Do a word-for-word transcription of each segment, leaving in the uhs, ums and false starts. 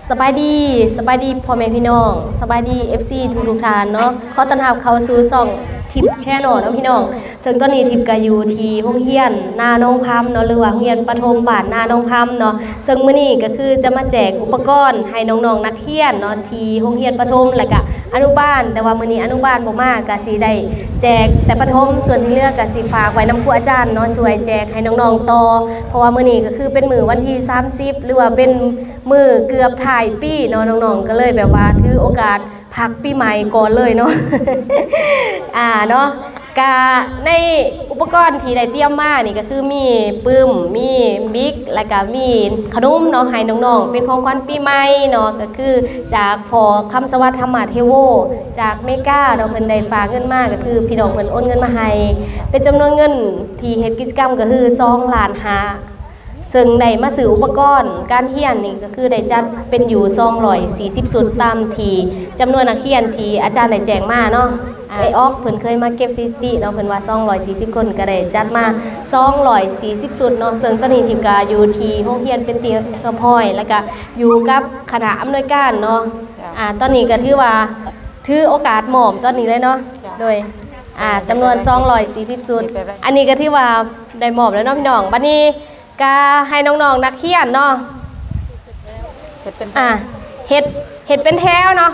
สบายดีสบายดีพ่อแม่พี่น้องสบายดี เอฟ ซี ทุกทุกท่านเนาะขอต้อนรับเข้าสู่ช่องทิปแชนแนลเนาะพี่น้องซึ่งตอนนี้ทิปก็อยู่ที่โรงเรียนนาน้องพำเนาะหรือว่าโรงเรียนประถมบ้านนาน้องพำเนาะซึ่งมื้อนี้ก็คือจะมาแจกอุปกรณ์ให้น้องๆนักเรียนเนาะที่โรงเรียนประถมแล้วก็อนุบาลแต่ว่ามื้อนี้อนุบาลบ่มาก็สิได้แจกแต่ประถมส่วนที่เหลือก็สิฝากไว้นำครูอาจารย์เนาะช่วยแจกให้น้องๆต่อเพราะว่ามื้อนี้ก็คือเป็นมื้อวันที่สามสิบหรือว่าเป็นมื้อเกือบถ่ายปีเนาะน้องๆก็เลยแบบว่าถือโอกาสพักปีใหม่ก่อนเลยเนาะ อ่าเนาะกะในอุปกรณ์ที่ได้เตรียมมานี่ก็คือมีปึ้มมีบิ๊กแล้วก็มีขนมเนาะให้น้องๆเป็นของขวัญปีใหม่เนาะก็คือจากพอคำสวัสดิ์ธรรมเทโวจากเมกาเนาะเพิ่นได้ฝากเงินมาก็คือพี่น้องเพิ่นโอนเงินมาให้เป็นจำนวนเงินที่เฮ็ดกิจกรรมก็คือสองล้านห้าซึ่งได้มาซื้ออุปกรณ์การเรียนนี่ก็คือได้จัดเป็นอยู่สองร้อยสี่สิบชุดตามที่จำนวนนักเรียนที่อาจารย์ได้แจ้งมาเนาะไอออกเพิ่นเคยมาเก็บสถิติเนาะเพิ่นว่าสองร้อยสี่สิบคนก็ได้จัดมาสองร้อยสี่สิบชุดเนาะซึ่งตอนนี้ทีมก็อยู่ที่โรงเรียนเป็นเตียงกระพอยแล้วก็อยู่กับคณะอำนวยการเนาะอ่าตอนนี้ก็ถือว่าถือโอกาสหม่อมตอนนี้เลยเนาะโดยอ่าจำนวนสองร้อยสี่สิบชุดอันนี้ก็ถือว่าได้หม่อมแล้วเนาะพี่น้องบัดนี้ก็ให้น้องๆนักเรียนเนาะอ่าเฮ็ดเฮ็ดเป็นแถวเนาะ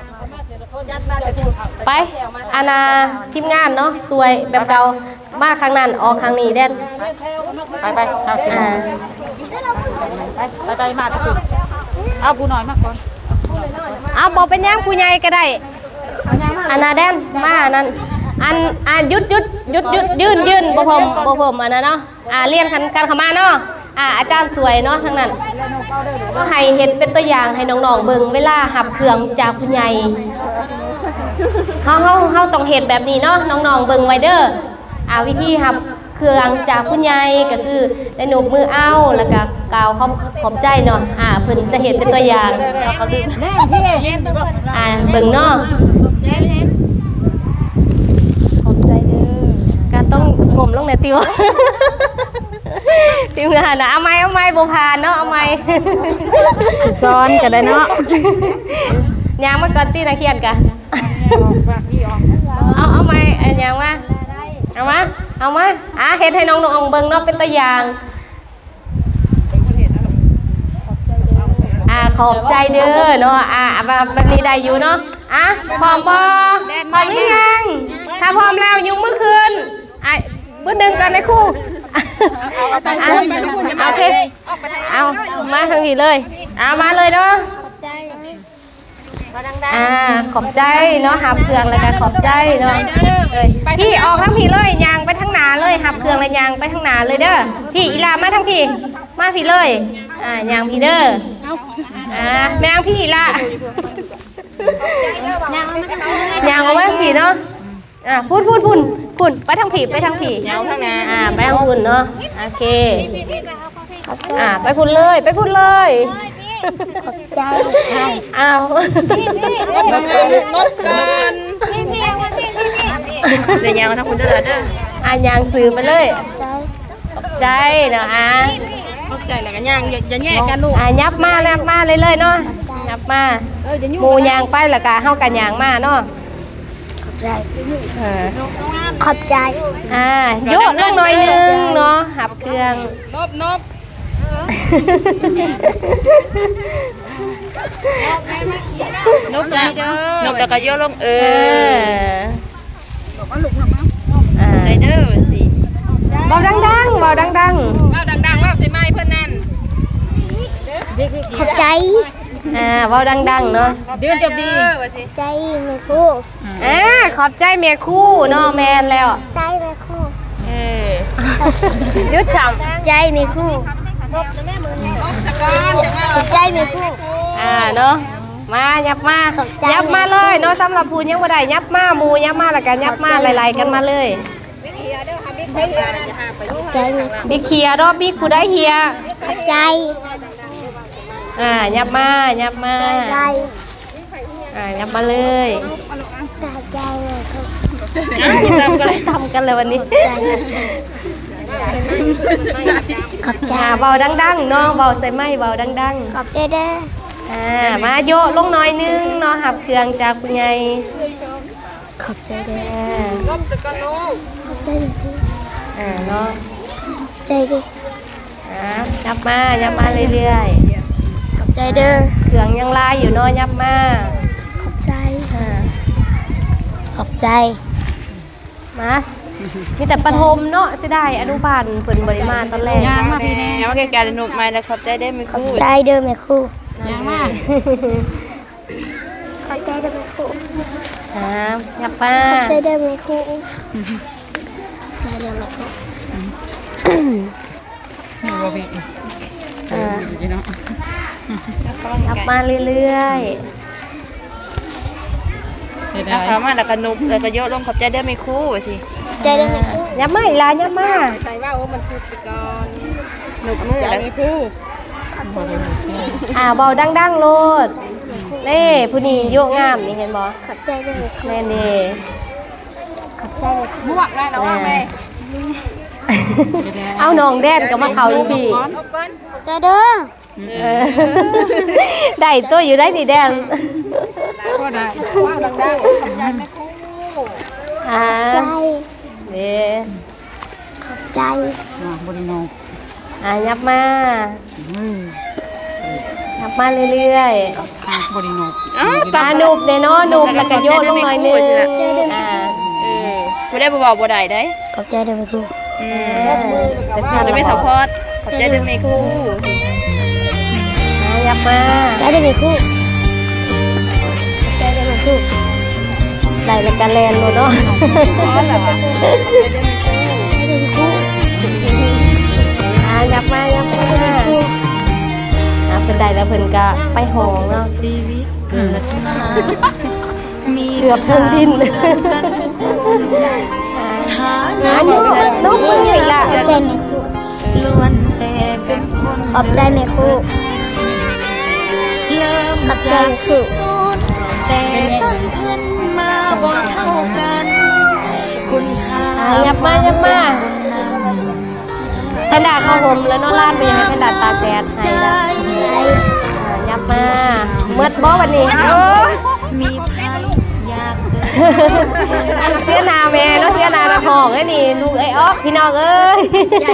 ไปอาณาทีมงานเนาะสวยแบบเก่ามาครั้งนั้นออกครั้งนี้เด่นไปไปเอาสิไปไปไปมาทุกคนเอาผู้น้อยมาก่อนเอาบอกเป็นย่างผู้ใหญ่ก็ได้อาณาเด่นมานั้นอันอ่ายุดยุดยุดยุดยืนยืนบ่ผมบ่ผมอันนั้นเนาะอ่าเรียนกันการขมาเนาะอ่าอาจารย์สวยเนาะทั้งนั้นก็ให้เห็นเป็นตัวอย่างให้น้องๆเบิ่งเวลาหับเครื่องจากผู้ใหญ่เฮาเฮาเฮาต้องเฮ็ดแบบนี้เนาะน้องๆเบิ่งไว้เด้ออ่าวิธีหับเครื่องจากผู้ใหญ่ก็คือได้หนุบมือเอาแล้วก็กล่าวขอบขอบใจเนาะอ่าเพิ่นจะเห็นเป็นตัวอย่างอ่าเบิ่งเนาะต้องงมลงในติวติวงานนะเอาไม้เอาไม้โบพานเนาะเอาไม้ซ้อนกันได้เนาะยางมาก่อนตีนักเขียนกันเอาเอาไม้ยางมาเอามาเอามาอ่ะเฮ็ดให้น้องน้องเบิ่งเนาะเป็นตัวอย่างอ่ะขอบใจเด้อเนาะอ่ะแบบนี้ได้อยู่เนาะอ่ะพร้อมบ่พร้อมหรือยังถ้าพร้อมแล้วยกมือขึ้นไอ้เบอร์หนึ่งกันในคู่โอเคเอามาทางนี้เลยเอามาเลยเนาะอ่าขอบใจเนาะหับเครื่องเลยกันขอบใจเนาะพี่ออกทั้งพี่เลยยางไปทั้งหนาเลยหับเครื่องเลยยางไปทั้งหนาเลยเด้อพี่อีลามาทั้งพี่มาพี่เลยอ่ายางพี่เด้ออ่าแมงพี่อีลายางเอาไว้พี่เนาะอ่าพูดพูดพูดพูดไปทางผีไปทางผีอ่าไปทางพูดเนาะโอเคอ่าไปพูดเลยไปพูดเลยขอบใจอ้าวรถกันรถกันพี่พี่พี่พี่เดี๋ยวยางมาทางพูดเด้อเด้ออ่ายางสื่อไปเลยขอบใจเนาะอ่าขอบใจแล้วกันยางอย่าแยกกันลูกอ่ายับมายับมาเลยเลยเนาะยับมาหมูยางไปแล้วก็เฮากันยางมาเนาะขอบใจอ่าโยกลงหน่อยนึงเนาะหับเครื่องนบนบนบแล้วนบแล้วก็โยกลงเออใจเด้อสิเบาดังๆเบาดังๆเบาดังๆว่าใส่ไม้เพื่อนนั่นขอบใจอ่าว่าดังๆเนาะเดือนจบดีใจเมียคู่อ่าขอบใจเมียคู่เนาะแมนแล้วใจเมียคู่เออยุดฉ่ำใจเมียคู่ขอบใจเมียคู่อ่าเนาะมายับมายับมาเลยเนาะสำหรับผู้ยังบ่ได้ยับมาหมูยับมาแล้วกันยับมาไล่ๆกันมาเลยบิ๊กเฮียรอบบิ๊กกูได้เฮียขอบใจอ่ายับมายับมาอ่ายับมาเลยทำกันเลยทำกันเลยวันนี้ขอบใจเบาดังๆเนาะเบาใส่ไม้เบาดังๆขอบใจเด้ออ่ามาโยะลงน้อยนึงเนาะหับเครื่องจากผู้ใหญ่ขอบใจเด้อก้มจะกันลูกขอบใจดิอ่าเนาะใจดิอ่ายับมายับมาเรื่อยๆขอบใจเด้อเครื่องยังลายอยู่เนาะยับมาขอบใจอ่าขอบใจมามีแต่ปฐมเนาะสิได้อนุบาลเพิ่นบ่ได้มาตอนแรกยางมาพี่แน่แล้วว่าแกการหนุกไหมแล้วขอบใจได้ไหมครูได้เด้อแม่ครูยางมาขอบใจเด้อแม่ครูอ่ายับมาใจเดิมไหมครูใจเดิมไหมครูนี่บ่พี่อ่าพี่น้องยับมาเรื่อยเฮ็ดแล้วได้เขามาแล้วก็หนุกแล้วก็โยกลงขอบใจได้ไหมครูสิใจเดิมไหมครูๆยับมาอีกแล้วยับมาใครว่าว่ามันคือสิกรหนุกมือแล้วมีครูอ่าเบาดังๆโลดเน่ผู้นี้โยกงามนี่เห็นบ่ขอบใจเดิมไหมครูแม่นี่ขอบใจเลยครูบวกได้แล้วว่าแม่เอาน้องแดนก็มาเข้าอยู่พี่ใจเดิมเออได้ตัวอยู่ได้นี่แดนก็ได้ว่าดังๆขอบใจแม่ครูอ่าใจเด้ขอบใจอ่าบ่ได้นอนอ่ายับมาอือยับมาเรื่อยอ่าบ่ได้นอนอ้าวๆตาหนุบเด้เนาะหนุบแล้วก็โยกลงหน่อยนึงอ่าเออไม่ได้บอกบ่ได้ได้ขอบใจเดิมไหมครูอืมเป็นเราจะไม่สัมพอดขอบใจได้ไหมครูยับมาใจเดิมไหมครูใจเดิมไหมครูได้แล้วก็แลนโลดเนาะพอแล้ววะใจเดิมไหมครูอ่ายับมายับมาอ่าเพิ่นได้แล้วเพิ่นก็ไปห้องเนาะชีวิตเกิดมามีเกือบเพิ่งดิ้นอ่าอ่าอยู่น้องมืออีกละขอบใจไหมครูล้วนแต่เป็นคนขอบใจไหมครูเริ่มขอบใจจากไหมครูศูนย์แต่ต้นทุนมาบ่เท่ากันคุณค่าอ่ายับมายับมาแพนด้าเข้าห่มแล้วเนอนลาดไปยังไงแพนด้าตากแดดให้ละอ่ายับมาเมื่อบ่วันนี้มีใครอยากเป็นเสียหนาแม่แล้วเสียหนาละหองไอ้นี่ลูกไอ้ออกพี่น้องเอ้ย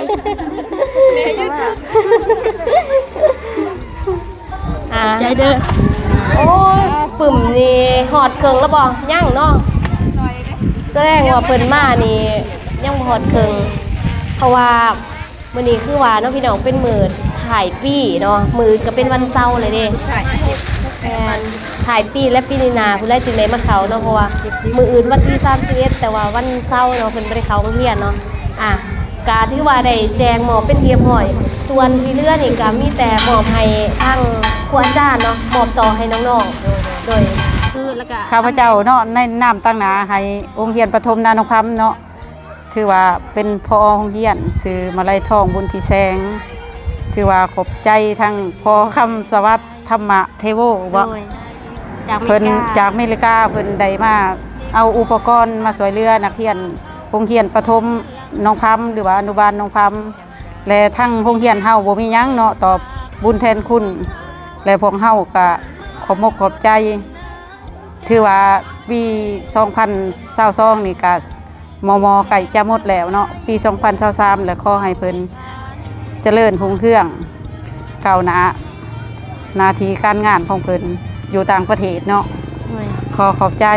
อ่าใจเดิมโอ้ยปึ่มนี่หอดเคิงแล้วบ่ยั่งเนาะแสดงว่าเพิ่นมานี่ยังบ่หอดเคิงเพราะว่ามื้อนี้คือว่าเนาะพี่น้องเป็นมื้อถ่ายปีเนาะมื้อก็เป็นวันเสาร์เลยเด้แม่นถ่ายปีและปีนี้นาเพิ่นได้จึงได้มาเข้าเนาะเพราะว่ามื้ออื่นวันที่สามสิบเอ็ดแต่ว่าวันเสาร์เนาะเพิ่นบ่ได้เข้าโรงเรียนเนาะอ่ะกาที่ว่าได้แจงหมอบเป็นเทียมหอยส่วนที่เหลือนี่ก็มีแต่มอบให้ทางครูอาจารย์เนาะมอบต่อให้น้องๆโดยคือแล้วก็ข้าพเจ้าเนาะในน้ำตั้งหนาให้องค์เรียนปฐมนานคำเนาะถือว่าเป็นพ่อโรงเรียนซื้อมาลัยทองบุญที่แสงถือว่าขอบใจทั้งพ่อคำสวัสดิ์ธรรมะเทโวบ่โดยจากอเมเพิ่นริกาจากอเมริกาเพิ่นได้มาเอาอุปกรณ์มาสวยเรือนักเรียนโรงเรียนปฐมน้องพำหรือว่าอนุบาลน้องพำและทั้งโรงเรียนเฮาบ่มีหยังเนาะตอบบุญแทนคุณและพวกเฮาก็ขอบมกขอบใจถือว่าปีสองพันยี่สิบสองนี่ก็มมไก่จะหมดแล้วเนาะปีสองพันยี่สิบสามแล้วขอให้เพิ่นเจริญรุ่งเรืองก้าวหน้าหน้าที่การงานของเพิ่นอยู่ต่างประเทศเนาะโดยขอขอบใจ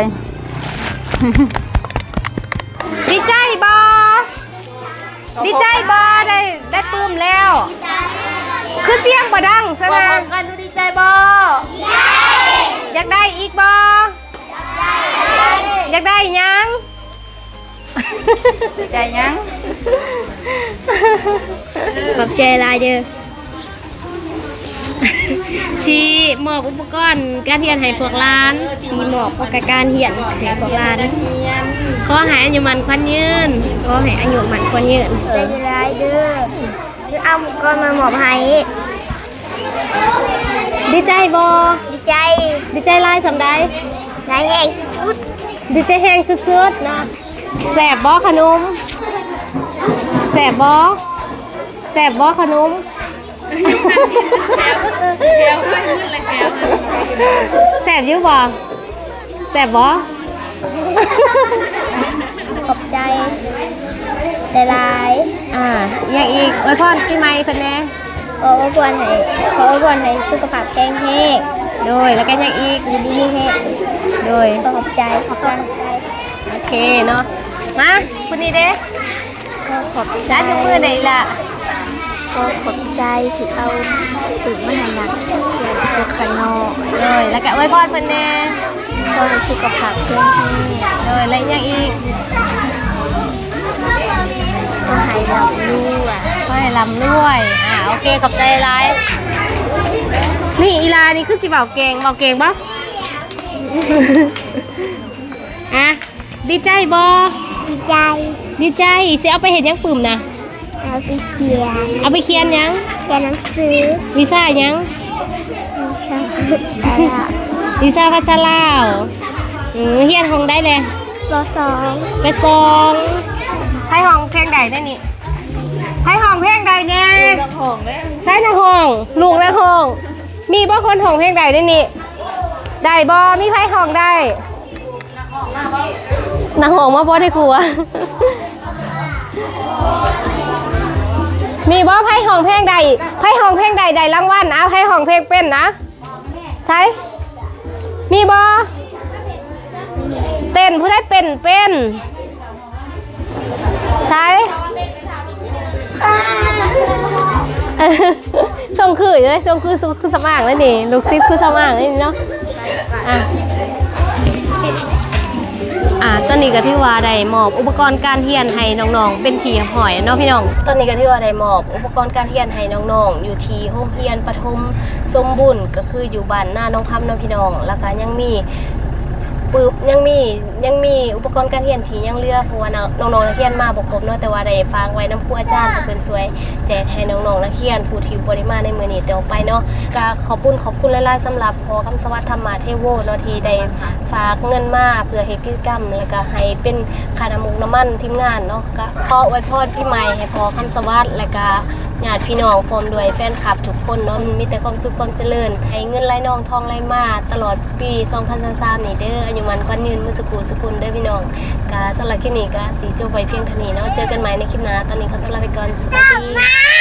ดีใจบอดีใจบอได้ได้ปื้มแล้ว คือเสียงบ่ดังซะบอกนะพร้อมกันดูดีใจบ่อยากได้อีกบออยากได้หยังดีใจยังขอบใจลายเด้อชีมอบอุปกรณ์การเรียนให้พวกร้านทีหมอบประการเหียนให้พวกหลานขอให้อายุมันควันยืนขอให้อายุมันคนยืนใจลายเด้อคือเอาก็มาหมอบให้ดีใจบอดีใจดีใจหลายสำใดนายแห้งชุดดีใจแห้งสุดๆเนาะแสบบอขนมแสบบอแสบบอขนมแสบอยุ่บ่แสบบ่ขอบใจหลายอ่าอย่างอีกไว้พรพี่ไม้เพิ่นแน่ๆขออวยพรให้ขออวยพรให้สุขภาพแข็งแรงโดยแล้วก็อย่างอีกอยู่ดีๆแฮงโดยขอบใจขอบใจโอเคเนาะมาคนนี้เด้ขอขอบใจจ้าจุกมือไหนล่ะขอขอบใจที่เอาตื่นมาให้นักเรียนพวกขนอกเลยแล้วก็ไว้พรเพิ่นแน่ขอให้สุขภาพแข็งแรงเลยแล้วอย่างอีกขอให้เรารู้อ่ะขอให้ลำด้วยอ่าโอเคขอบใจหลายนี่อีลานี่คือสิเบาเก่งเบาเก่งบ่ อ่ะดีใจบ่ดีใจดีใจสิเอาไปเห็นยังปุ่มนะเอาไปเขียนเอาไปเขียนยังเขียนหนังสือลิซ่ายังแล้วก็ลิซ่าพัชรลาวอือเฮียนห้องได้เลยปสองไปซองไพ่ห้องเพลงใดได้นี่ไพ่ห้องเพลงใดเนี่ยใช่นักห้องลูกนักห้องมีบ่คนห้องเพลงใดได้นี่ได้บ่มีไพ่ห้องได้นักห้องมาบ่ได้กลัว มีบ่ไพ่ห้องเพลงใดไพ่ห้องเพลงใดใดรางวัลเอาไพ่ห้องเพลงเป็นนะใช่มีบ่เต้นผู้ได้เป็นเป็นใช่ส่งคือเลยส่งคือคือสมางแล้วนี่ลูกซิปคือสมางนี่เนาะอ่ะอ่ะตอนนี้ก็ที่ว่าได้มอบอุปกรณ์การเรียนให้น้องๆเป็นที่หอยเนาะพี่น้องตอนนี้ก็ที่ว่าได้มอบอุปกรณ์การเรียนให้น้องๆอยู่ที่โรงเรียนปฐมสมบุญก็คืออยู่บ้านหน้าน้องคำเนาะพี่น้องแล้วก็ยังมีปึ๊บยังมียังมีอุปกรณ์การเรียนที่ยังเหลือเพราะว่าน้องๆนักเรียนมาบ่ครบเนาะแต่ว่าได้ฝากไว้น้ำครูอาจารย์ที่เพิ่นช่วยแจกให้น้องๆนักเรียนผู้ที่บ่ได้มาในมื้อนี้ต่อไปเนาะก็ขอบคุณขอบคุณหลายๆสำหรับพอคำสวัสดิ์ธรรมะเทโวเนาะที่ได้ฝากเงินมาเพื่อเฮ็ดกิจกรรมแล้วก็ให้เป็นค่าน้ำมูกน้ำมันทีมงานเนาะก็ขออวยพรพี่ใหม่ให้พอคำสวัสดิ์แล้วก็ญาติพี่น้องพร้อมด้วยแฟนคลับทุกคนเนาะมีแต่ความสุขความเจริญให้เงินไหลนองทองไหลมาตลอดปีสองพันยี่สิบสามนี่เด้ออายุมันขวัญยืนมือสุขุสุขุนเด้อพี่น้องก็สำหรับคลิปนี้ก็สิจบไว้เพียงเท่านี้เนาะเจอกันใหม่ในคลิปหน้าตอนนี้ขอตัวลาไปก่อนสวัสดี